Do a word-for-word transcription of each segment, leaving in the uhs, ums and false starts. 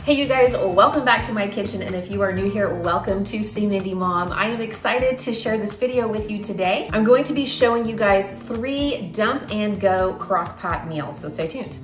Hey you guys, welcome back to my kitchen, and if you are new here, welcome to See Mindy Mom. I am excited to share this video with you today. I'm going to be showing you guys three dump and go crock pot meals, so stay tuned.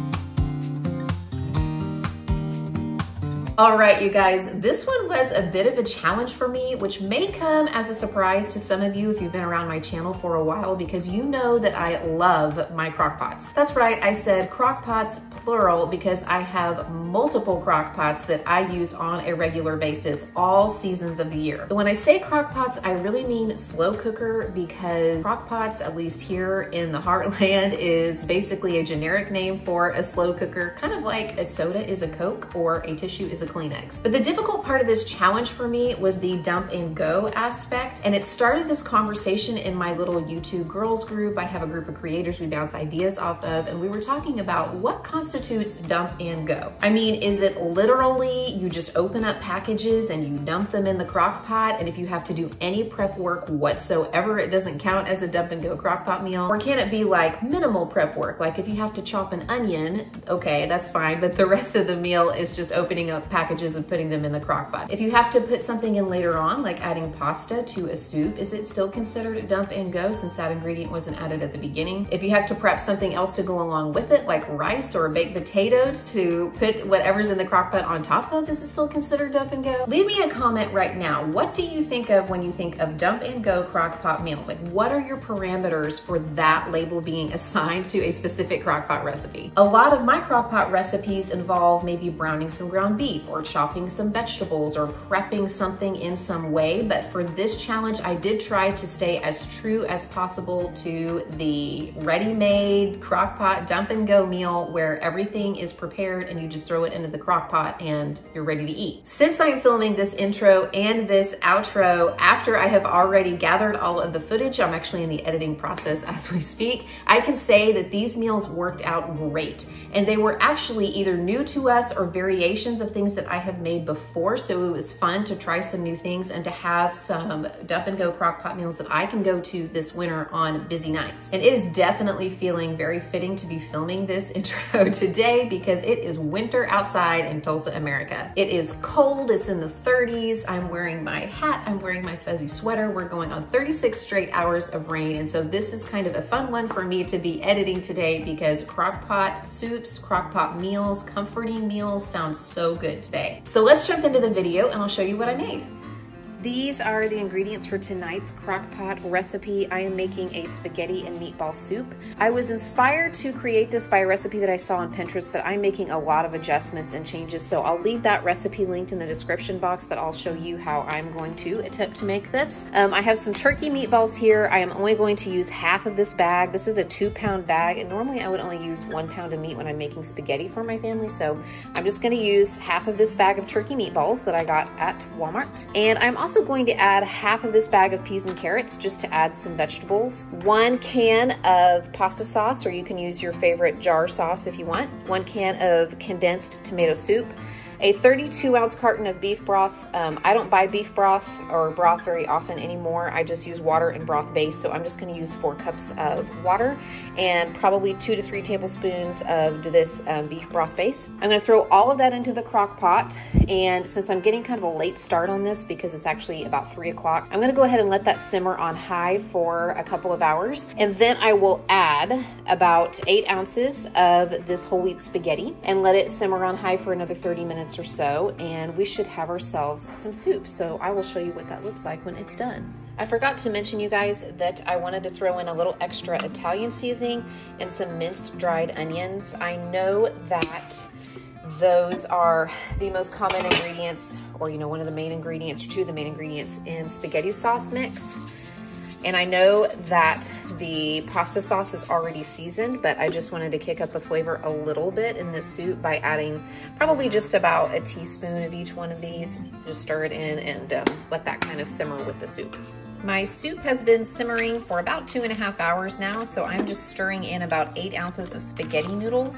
All right, you guys, this one was a bit of a challenge for me, which may come as a surprise to some of you if you've been around my channel for a while, because you know that I love my crock pots. That's right, I said crock pots plural because I have multiple crock pots that I use on a regular basis all seasons of the year. But when I say crock pots, I really mean slow cooker, because crock pots, at least here in the heartland, is basically a generic name for a slow cooker, kind of like a soda is a Coke or a tissue is a Kleenex. But the difficult part of this challenge for me was the dump and go aspect, and it started this conversation in my little YouTube girls group. I have a group of creators we bounce ideas off of, and we were talking about what constitutes dump and go. I mean, is it literally you just open up packages and you dump them in the crock pot, and if you have to do any prep work whatsoever, it doesn't count as a dump and go crock pot meal? Or can it be like minimal prep work? Like if you have to chop an onion, okay, that's fine, but the rest of the meal is just opening up packages and putting them in the crock pot. If you have to put something in later on, like adding pasta to a soup, is it still considered a dump and go since that ingredient wasn't added at the beginning? If you have to prep something else to go along with it, like rice or baked potatoes, to put whatever's in the crock pot on top of, is it still considered dump and go? Leave me a comment right now. What do you think of when you think of dump and go crock pot meals? Like, what are your parameters for that label being assigned to a specific crock pot recipe? A lot of my crock pot recipes involve maybe browning some ground beef, or chopping some vegetables, or prepping something in some way. But for this challenge, I did try to stay as true as possible to the ready-made crock pot dump and go meal, where everything is prepared and you just throw it into the crock pot and you're ready to eat. Since I'm filming this intro and this outro after I have already gathered all of the footage, I'm actually in the editing process as we speak, I can say that these meals worked out great. And they were actually either new to us or variations of things that I have made before, so it was fun to try some new things and to have some dump and go crock pot meals that I can go to this winter on busy nights. And it is definitely feeling very fitting to be filming this intro today, because it is winter outside in Tulsa, America. It is cold, it's in the thirties, I'm wearing my hat, I'm wearing my fuzzy sweater, we're going on thirty-six straight hours of rain, and so this is kind of a fun one for me to be editing today, because crock pot soups, crock pot meals, comforting meals sound so good today. So let's jump into the video and I'll show you what I made. These are the ingredients for tonight's crock pot recipe. I am making a spaghetti and meatball soup. I was inspired to create this by a recipe that I saw on Pinterest, but I'm making a lot of adjustments and changes, so I'll leave that recipe linked in the description box, but I'll show you how I'm going to attempt to make this. Um, I have some turkey meatballs here. I am only going to use half of this bag. This is a two pound bag, and normally I would only use one pound of meat when I'm making spaghetti for my family, so I'm just gonna use half of this bag of turkey meatballs that I got at Walmart. And I'm also Also going to add half of this bag of peas and carrots just to add some vegetables. One can of pasta sauce, or you can use your favorite jar sauce if you want. One can of condensed tomato soup. A thirty-two ounce carton of beef broth. Um, I don't buy beef broth or broth very often anymore. I just use water and broth base, so I'm just gonna use four cups of water and probably two to three tablespoons of this um, beef broth base. I'm gonna throw all of that into the crock pot, and since I'm getting kind of a late start on this because it's actually about three o'clock, I'm gonna go ahead and let that simmer on high for a couple of hours, and then I will add about eight ounces of this whole wheat spaghetti and let it simmer on high for another thirty minutes or so, and we should have ourselves some soup. So I will show you what that looks like when it's done. I forgot to mention, you guys, that I wanted to throw in a little extra Italian seasoning and some minced dried onions. I know that those are the most common ingredients, or you know, one of the main ingredients, or two of the main ingredients in spaghetti sauce mix. And I know that the pasta sauce is already seasoned, but I just wanted to kick up the flavor a little bit in this soup by adding probably just about a teaspoon of each one of these. Just stir it in and um, let that kind of simmer with the soup. My soup has been simmering for about two and a half hours now, so I'm just stirring in about eight ounces of spaghetti noodles.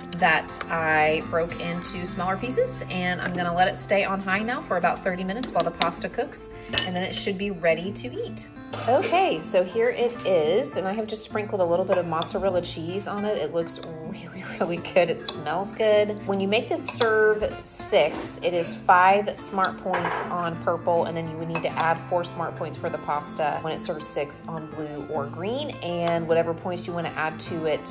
that I broke into smaller pieces, and I'm gonna let it stay on high now for about thirty minutes while the pasta cooks, and then it should be ready to eat. Okay, so here it is, and I have just sprinkled a little bit of mozzarella cheese on it. It looks really, really good. It smells good. When you make this serve six, it is five smart points on purple, and then you would need to add four smart points for the pasta when it serves six on blue or green, and whatever points you want to add to it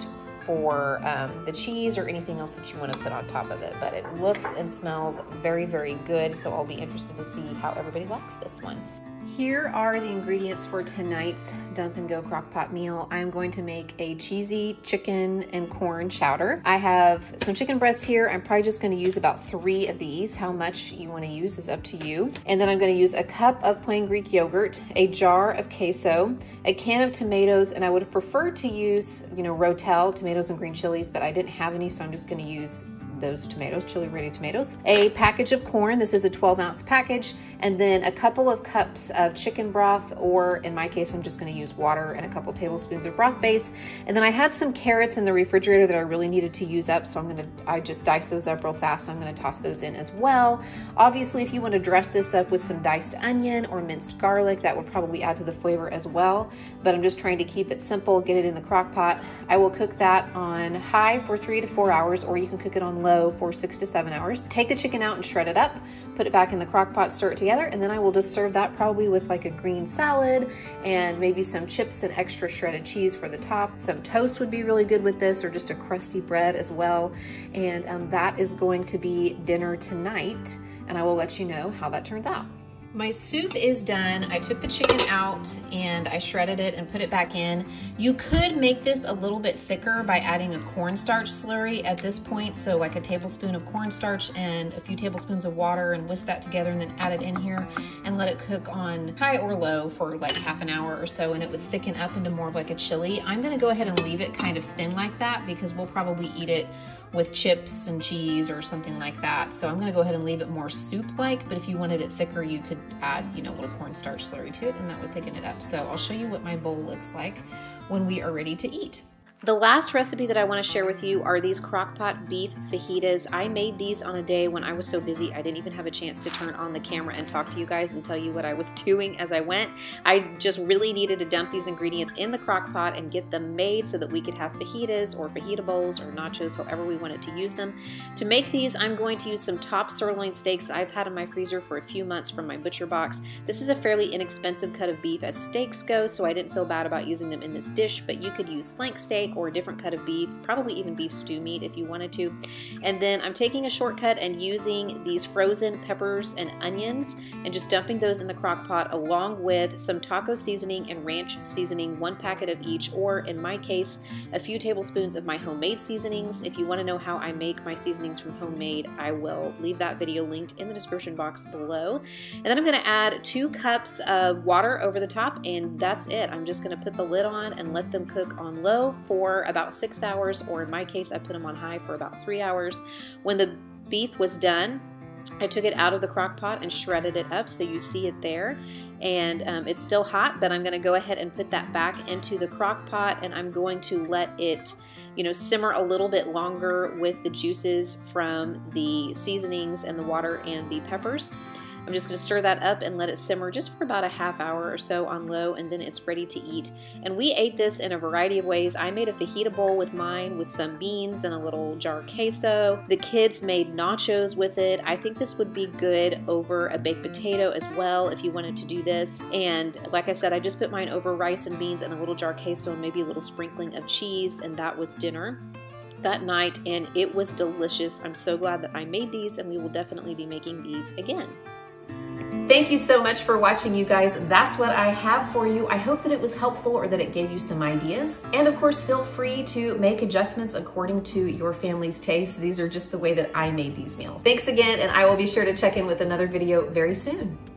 for um, the cheese or anything else that you want to put on top of it. But it looks and smells very, very good, so I'll be interested to see how everybody likes this one. Here are the ingredients for tonight's dump and go crock pot meal. I'm going to make a cheesy chicken and corn chowder. I have some chicken breast here. I'm probably just going to use about three of these. How much you want to use is up to you. And then I'm going to use a cup of plain Greek yogurt, a jar of queso, a can of tomatoes, and I would have preferred to use, you know, Rotel tomatoes and green chilies, but I didn't have any, so I'm just going to use those tomatoes, chili ready tomatoes, a package of corn. This is a twelve ounce package, and then a couple of cups of chicken broth, or in my case, I'm just gonna use water and a couple tablespoons of broth base. And then I had some carrots in the refrigerator that I really needed to use up, so I'm gonna, I just diced those up real fast. I'm gonna toss those in as well. Obviously, if you wanna dress this up with some diced onion or minced garlic, that would probably add to the flavor as well. But I'm just trying to keep it simple, get it in the crock pot. I will cook that on high for three to four hours, or you can cook it on low for six to seven hours. Take the chicken out and shred it up, put it back in the crock pot, stir it together, and then I will just serve that probably with like a green salad and maybe some chips and extra shredded cheese for the top. Some toast would be really good with this, or just a crusty bread as well. And um, that is going to be dinner tonight, and I will let you know how that turns out. My soup is done. I took the chicken out and I shredded it and put it back in. You could make this a little bit thicker by adding a cornstarch slurry at this point. So like a tablespoon of cornstarch and a few tablespoons of water, and whisk that together and then add it in here and let it cook on high or low for like half an hour or so, and it would thicken up into more of like a chili. I'm gonna go ahead and leave it kind of thin like that because we'll probably eat it with chips and cheese or something like that. So I'm gonna go ahead and leave it more soup-like, but if you wanted it thicker, you could add, you know, a little cornstarch slurry to it, and that would thicken it up. So I'll show you what my bowl looks like when we are ready to eat. The last recipe that I want to share with you are these Crockpot beef fajitas. I made these on a day when I was so busy I didn't even have a chance to turn on the camera and talk to you guys and tell you what I was doing as I went. I just really needed to dump these ingredients in the Crockpot and get them made so that we could have fajitas or fajita bowls or nachos, however we wanted to use them. To make these, I'm going to use some top sirloin steaks that I've had in my freezer for a few months from my butcher box. This is a fairly inexpensive cut of beef as steaks go, so I didn't feel bad about using them in this dish, but you could use flank steak or a different cut of beef, probably even beef stew meat if you wanted to. And then I'm taking a shortcut and using these frozen peppers and onions and just dumping those in the crock pot along with some taco seasoning and ranch seasoning, one packet of each, or in my case, a few tablespoons of my homemade seasonings. If you want to know how I make my seasonings from homemade, I will leave that video linked in the description box below. And then I'm going to add two cups of water over the top, and that's it. I'm just going to put the lid on and let them cook on low for about about six hours, or in my case, I put them on high for about three hours. When the beef was done, I took it out of the crock pot and shredded it up, so you see it there. And um, it's still hot, but I'm gonna go ahead and put that back into the crock pot, and I'm going to let it, you know, simmer a little bit longer with the juices from the seasonings and the water and the peppers. I'm just going to stir that up and let it simmer just for about a half hour or so on low, and then it's ready to eat. And we ate this in a variety of ways. I made a fajita bowl with mine with some beans and a little jar of queso. The kids made nachos with it. I think this would be good over a baked potato as well if you wanted to do this. And like I said, I just put mine over rice and beans and a little jar of queso and maybe a little sprinkling of cheese, and that was dinner that night, and it was delicious. I'm so glad that I made these, and we will definitely be making these again. Thank you so much for watching, you guys. That's what I have for you. I hope that it was helpful or that it gave you some ideas. And of course, feel free to make adjustments according to your family's taste. These are just the way that I made these meals. Thanks again, and I will be sure to check in with another video very soon.